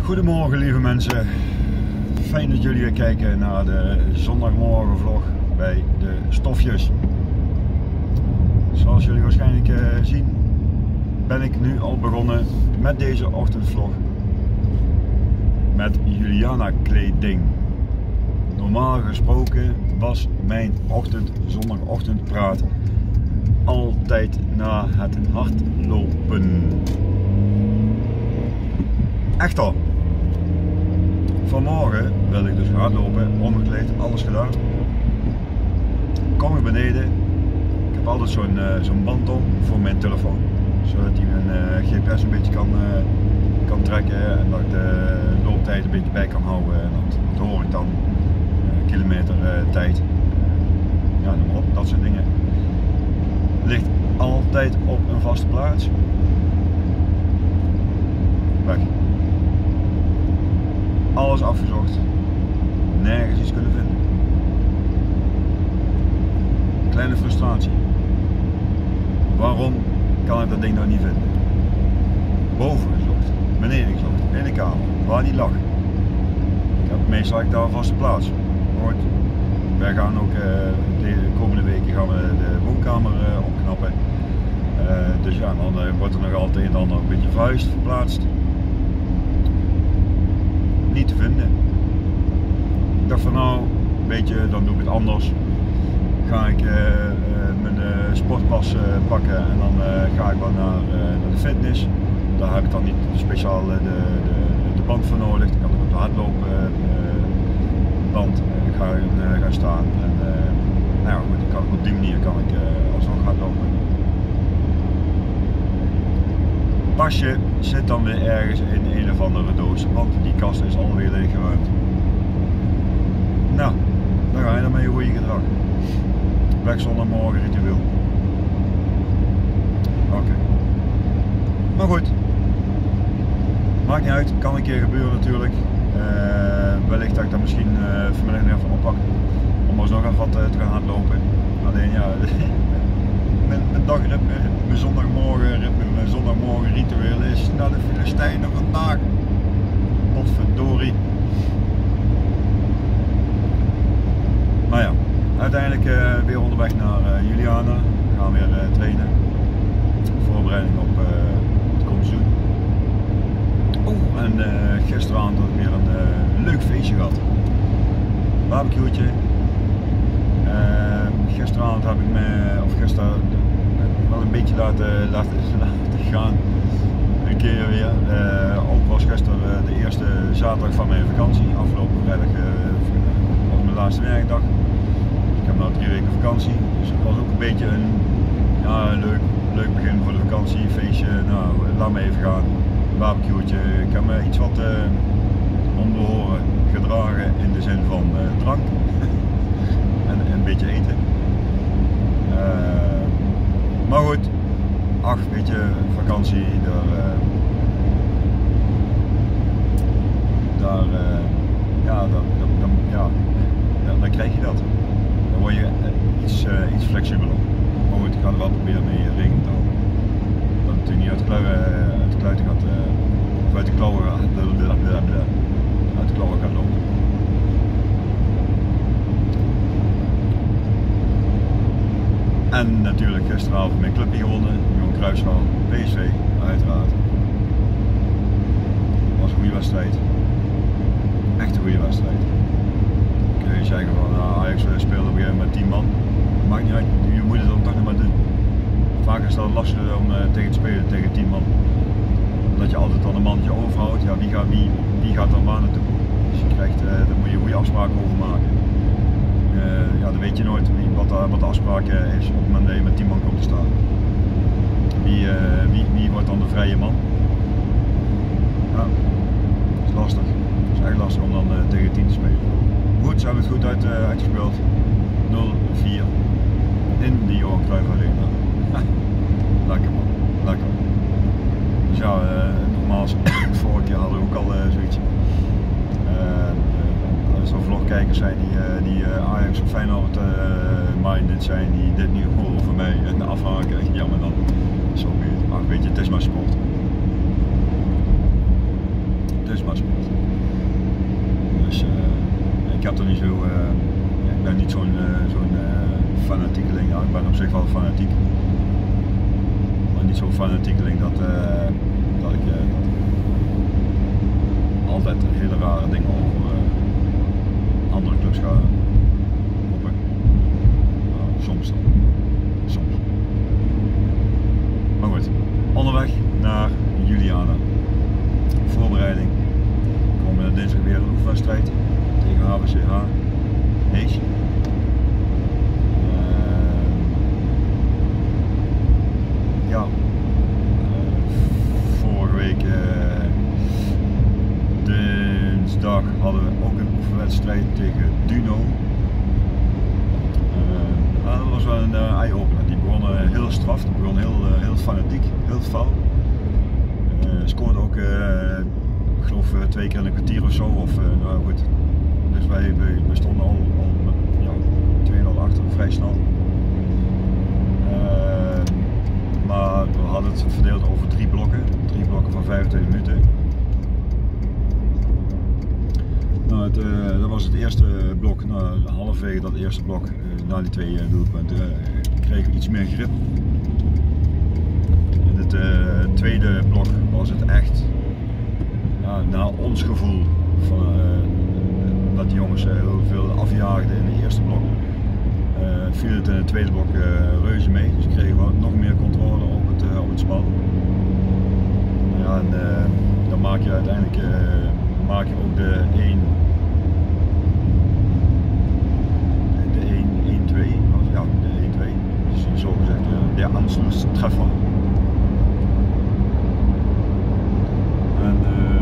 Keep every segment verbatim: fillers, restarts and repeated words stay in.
Goedemorgen lieve mensen, fijn dat jullie weer kijken naar de zondagmorgen vlog bij de Stofjes. Zoals jullie waarschijnlijk uh, zien ben ik nu al begonnen met deze ochtendvlog met Juliana kleding. Normaal gesproken was mijn ochtend, zondagochtendpraat altijd na het hardlopen. Echt al. Vanmorgen wilde ik dus hardlopen, omgekleed, alles gedaan. Kom ik beneden. Ik heb altijd zo'n uh, zo'n band om voor mijn telefoon. Zodat hij mijn uh, G P S een beetje kan, uh, kan trekken en dat ik de looptijd een beetje bij kan houden. En dat, dat hoor ik dan. Uh, kilometer uh, tijd. Uh, ja, noem maar op, dat soort dingen. Ligt altijd op een vaste plaats. Weg. Alles afgezocht, nergens iets kunnen vinden. Kleine frustratie. Waarom kan ik dat ding nou niet vinden? Boven gezocht, beneden gezocht, in de kamer, waar die lag. Ik heb meestal ik daar een vaste plaats. Goed. Wij gaan ook uh, de komende weken gaan we de woonkamer uh, opknappen. Uh, dus ja, dan uh, wordt er nog altijd een en ander een beetje vuist verplaatst. Niet te vinden. Ik dacht van nou, weet je, dan doe ik het anders. Ga ik uh, uh, mijn uh, sportpas uh, pakken en dan uh, ga ik wel naar, uh, naar de fitness. Daar heb ik dan niet speciaal uh, de, de, de band voor nodig. Dan kan ik op de hardloopband uh, uh, gaan, uh, gaan staan. En, uh, nou ja, goed, ik kan, op die manier kan ik uh, alsnog hardlopen. Pasje zit dan weer ergens in een of andere doos, want die kast is alweer leeggeruimd. Nou, dan ga je dan met je goede gedrag. Weg zondagmorgen ritueel. Oké. Okay. Maar goed. Maakt niet uit, kan een keer gebeuren natuurlijk. Uh, wellicht dat ik dat misschien uh, vanmiddag nog even oppak. Om alsnog even wat uh, te gaan hardlopen. Alleen ja, mijn, mijn dagritme, mijn zondagmorgen ritme, mijn zondagmorgen ritueel is naar de Filistijnen vandaag. Potverdorie. Maar ja, uiteindelijk uh, weer onderweg naar uh, Juliana. We gaan weer uh, trainen. Voorbereiding op uh, het komst doen. Oh, en uh, gisteravond had ik weer een uh, leuk feestje gehad. Barbecue'tje. Uh, gisteravond heb ik me, of gisteren, wel een beetje laten, laten, laten gaan. Een keer weer. Uh, ook was gisteren uh, de eerste zaterdag van mijn vakantie. Afgelopen vrijdag uh, was mijn laatste werkdag. Ik heb nu drie weken vakantie. Dus het was ook een beetje een ja, leuk, leuk begin voor de vakantie. Feestje. Nou, laat me even gaan. Barbecue'tje. Ik heb me iets wat uh, onbehoren gedragen in de zin van uh, drank. en, en een beetje eten. Uh, maar goed, ach, weet je, vakantie, daar, uh, daar, uh, ja, dan, dan, dan, ja, dan krijg je dat. Dan word je uh, iets, uh, iets flexibeler. Maar goed, ik ga er wel proberen mee rekening te houden. Dat het natuurlijk niet uit de kluiten, uh, uit de kluiten gaat, uh, of uit de klauwen gaat, uit de klauwen gaat lopen. En natuurlijk gisteravond mijn clubje gewonnen, Johan Cruijffschaal, P S V, uiteraard. Het was een goede wedstrijd. Echt een goede wedstrijd. Kun je zeggen van nou, Ajax speelde op een gegeven moment met tien man. Maakt niet uit, je moet het dan toch nog maar doen. Vaak is het lastig om uh, tegen te spelen tegen tien man. Omdat je altijd dan een mannetje overhoudt, ja, wie, gaat, wie, wie gaat dan waar naartoe? Dus je krijgt, uh, daar moet je goede afspraken over maken. Uh, ja, dan weet je nooit wie, wat, de, wat de afspraak uh, is op het moment dat je met tien man komt te staan. Wie, uh, wie, wie wordt dan de vrije man? Ja, dat is lastig. Het is echt lastig om dan uh, tegen tien te spelen. Goed, ze hebben het goed uit, uh, uitgespeeld. nul vier in de Johan Cruijff Arena. Lekker man, lekker. Dus ja, uh, nogmaals, vorige keer hadden we ook al uh, zoiets. Zo'n vlogkijkers zijn die, uh, die uh, Ajax of Feyenoord uh, minded zijn, die dit nu horen van mij en afhaken. Jammer dan, zo so ach weet je, het is maar sport. Het is zwaarsport. Dus uh, ik heb er niet zo, uh, ik ben niet zo'n uh, zo'n uh, fanatiekeling. Ja, ik ben op zich wel fanatiek, maar niet zo'n fanatiekeling dat, uh, dat ik uh, dat altijd hele rare dingen over uh, andere clubs ga roepen. Uh, soms dan, soms. Maar goed, onderweg naar Juliana. Voorbereiding. We komen dinsdag weer een oefenwedstrijd tegen H B C H Hees. Uh, ja, uh, vorige week uh, dinsdag hadden we ook een oefenwedstrijd tegen Duno. Uh, dat was wel een uh, eye-opener. Die begon uh, heel straf, die begon heel, uh, heel fanatiek, heel fel. Uh, scoorde ook, uh, ik geloof uh, twee keer in een kwartier of zo. Of, uh, nou goed. Dus wij, wij, wij stonden al, al met ja, twee nul achter, vrij snel. Uh, maar we hadden het verdeeld over drie blokken, drie blokken van vijfentwintig minuten. Nou, het, uh, dat was het eerste blok, nou, halverwege dat eerste blok, uh, na die twee uh, doelpunten, uh, kregen we iets meer grip. In het uh, tweede blok was het echt, ja, naar ons gevoel, van, uh, dat die jongens uh, heel veel afjaagden in het eerste blok. Uh, viel het in het tweede blok uh, reuze mee, dus kregen we nog meer controle op het, uh, op het spel. Ja, en uh, dan maak je uiteindelijk uh, maak je ook de één twee, ja, de één twee, dus zo gezegd de Anschlusstreffer. En uh,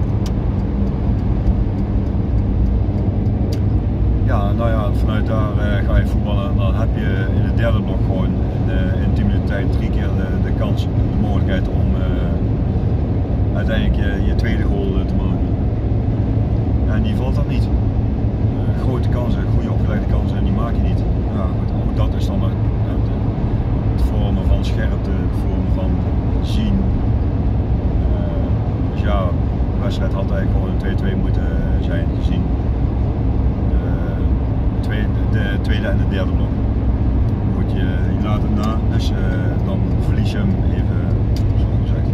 ja, nou ja, vanuit daar uh, ga je voetballen en dan heb je in het derde blok gewoon in, uh, in tien minuten tijd drie keer de, de kans, de mogelijkheid om uh, uiteindelijk je, je tweede goal te maken. En die valt dan niet. Uh, grote kansen, goede opgeleide kansen en die maak je niet. Ja, goed, ook dat is dan het, het, het vormen van scherpte, het vormen van zien. Uh, dus ja, de wedstrijd had eigenlijk gewoon een twee twee moeten zijn gezien. De tweede, de tweede en de derde blok. Goed, je, je laat het na, dus uh, dan verlies je hem even, zo gezegd.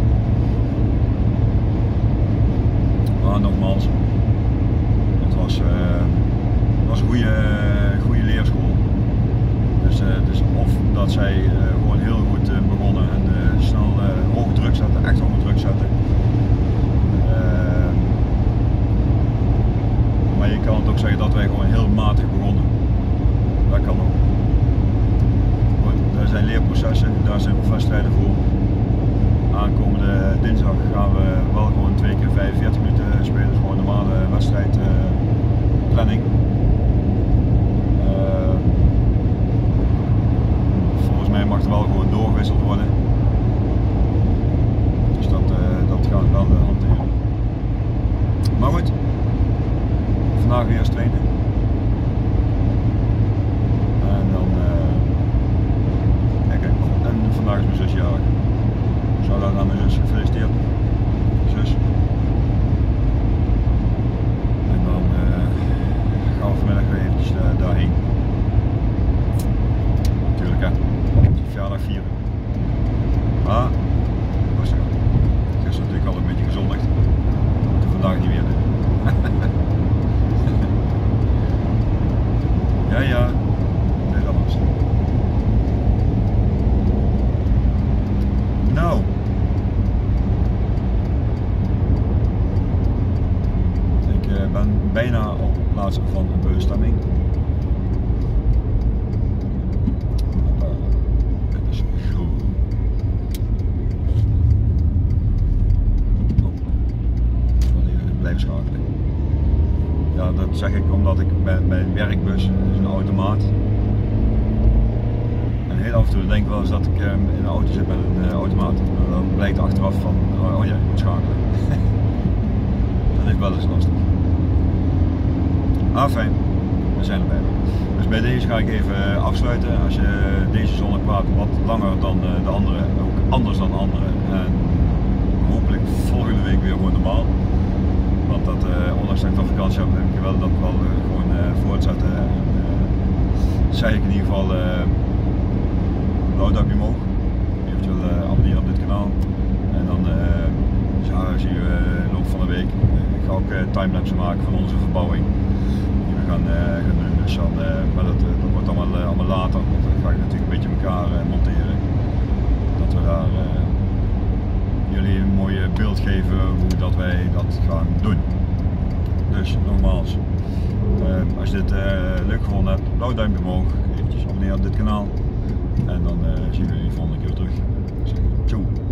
Maar nogmaals, het was, uh, het was een goede, goede leerschool. Dus, uh, dus of dat zij uh, gewoon heel goed uh, begonnen en uh, snel uh, hoge druk zetten, echt hoge druk zetten. Uh, maar je kan het ook zeggen dat wij gewoon heel matig begonnen. Dat kan ook. Goed, daar zijn leerprocessen, daar zijn oefenwedstrijden voor. Aankomende dinsdag gaan we wel gewoon twee keer vijfenveertig minuten spelen, dus gewoon een normale wedstrijdplanning. Uh, uh, volgens mij mag er wel gewoon doorgewisseld worden. Dus dat, uh, dat gaan we wel uh, hanteren. Maar goed, vandaag weer eens trainen. En dan, uh, kijk, en vandaag is mijn zusje jarig. Zou dat naar mijn zus, gefeliciteerd, zus. En dan uh, gaan we vanmiddag weer eventjes uh, daarheen. Natuurlijk hè, verjaardag vieren. Maar, rustig aan. Gisteren natuurlijk al een beetje gezondigd. Dat moeten we vandaag niet meer doen. ja ja, nee dat was. Nou. Ik uh, ben bijna op het plaatsen van een bestemming. Het is groen. Oh. Ik wil even blijven schakelen. Ja, dat zeg ik omdat ik bij mijn werkbus, dat is een automaat. En heel af en toe denk ik wel eens dat ik um, in een auto zit met een uh, automaat. En dan blijkt achteraf van, oh, oh ja, je moet schakelen. Dat is wel eens lastig. Ah, fijn, we zijn erbij. Dus bij deze ga ik even afsluiten. Als je deze zonneplaat wat langer dan de andere, ook anders dan de andere. En hopelijk volgende week weer gewoon normaal. naast dat ik nog vakantie heb, denk ik wel dat we wel uh, gewoon uh, voortzetten. En, uh, zeg ik in ieder geval, uh, nou duimpje omhoog. Eventueel uh, abonneren op dit kanaal. En dan uh, ja, zie je uh, in de loop van de week. Uh, ik ga ook uh, timelapse maken van onze verbouwing. Die we gaan, uh, gaan doen. Dus dan, uh, maar dat, uh, dat wordt allemaal, uh, allemaal later. Want dan ga ik natuurlijk een beetje elkaar uh, monteren. Dat we daar uh, jullie een mooi beeld geven hoe dat wij dat gaan doen. Dus nogmaals, uh, als je dit uh, leuk gevonden hebt, blauw duimpje omhoog, eventjes abonneren op dit kanaal en dan uh, zien we jullie de volgende keer terug. Ciao.